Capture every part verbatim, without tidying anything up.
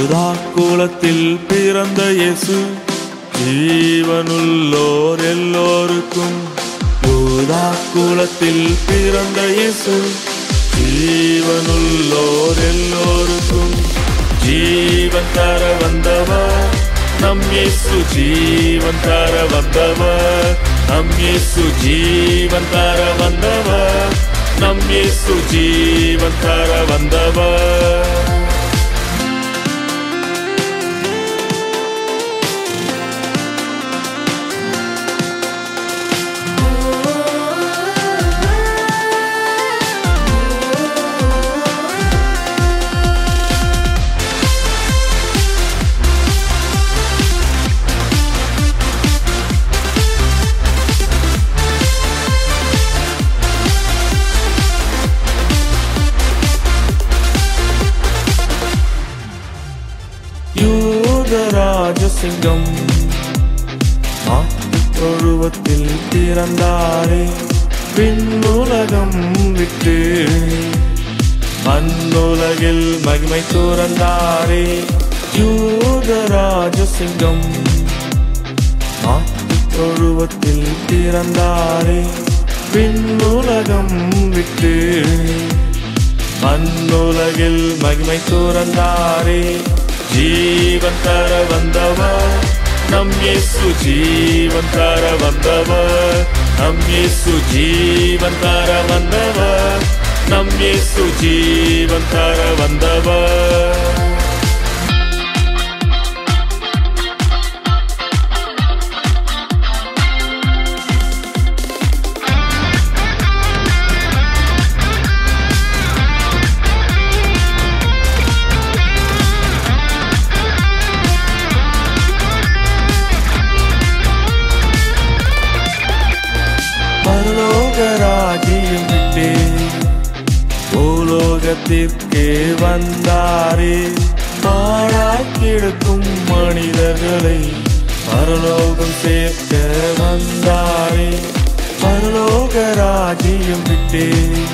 யூதா குலத்தில் பிறந்த இயேசு ஜீவனுள்ளோர் எல்லோருக்கும். யூதா குலத்தில் பிறந்த இயேசு ஜீவனுள்ளோர் எல்லோருக்கும். ஜீவன் தர வந்தவர் நம் இயேசு, ஜீவன் தர வந்தவர் நம் இயேசு, ஜீவன் தர வந்தவர் நம் இயேசு, ஜீவன் தர வந்தவர். யூதராஜசிங்கம் தொழுவத்தில் பிறந்தாரே, பின்னுலகம் விட்டு மண்ணுலகில் மகிமை துறந்தாரே. யூதராஜசிங்கம் தொழுவத்தில் பிறந்தாரே, பின்னுலகம் விட்டு மண்ணுலகில் மகிமை துறந்தாரே. ஜீவன் தர வந்தவர் நம் இயேசு, ஜீவன் தர வந்தவர் நம் இயேசு, ஜீவன் தர வந்தவர் நம் இயேசு, ஜீவன் தர வந்தவர். பரலோகராஜ்யம் விட்டே பூலோகத்திற்கே வந்தாரே, பாழாய் கிடக்கும் மனிதர்களை பரலோகம் சேர்க்க வந்தாரே. பரலோகராஜ்யம் விட்டே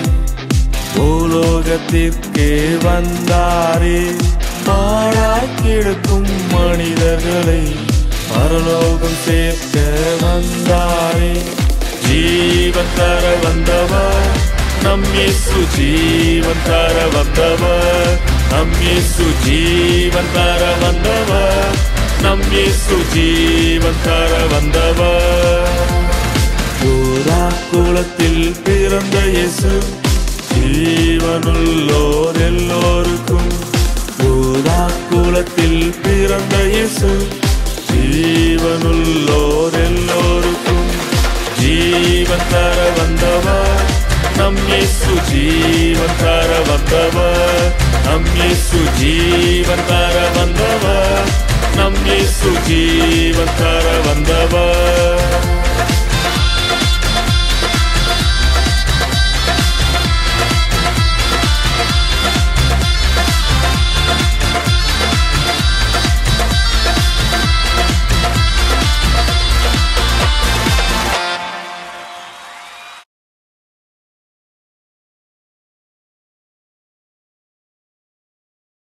பூலோகத்திற்கே வந்தாரே, பாழாய் கிடக்கும் மனிதர்களை பரலோகம் சேர்க்க வந்தாரே. ஜீவன் தர வந்தவர் நம் இயேசு, ஜீவன் தர வந்தவர் நம் இயேசு, ஜீவன் தர வந்தவர் நம் இயேசு, ஜீவன் தர வந்தவர். யூதா குலத்தில் பிறந்த இயேசு ஜீவனுள்ளோர் எல்லோருக்கும். யூதா குலத்தில் பிறந்த இயேசு ஜீவனுள்ளோர் எல்லோருக்கும். ஜீவன் தர வந்தவர் நம் இயேசு, ஜீவன் தர வந்தவர் நம் இயேசு, ஜீவன் தர வந்தவர் நம் இயேசு, ஜீவன் தர